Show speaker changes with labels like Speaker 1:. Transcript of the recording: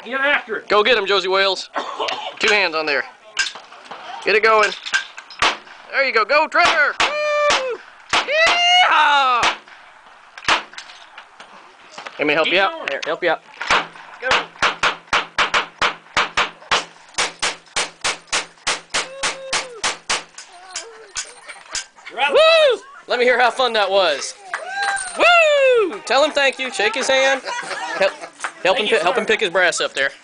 Speaker 1: Get after it.
Speaker 2: Go get him, Josie Wales. 2 hands on there. Get it going. There you go. Go, Trevor. Woo! Yeah! Let me help you out. Here, help you out. Go. Woo! Let me hear how fun that was. Woo! Tell him thank you. Shake his hand. Help him pick his brass up there.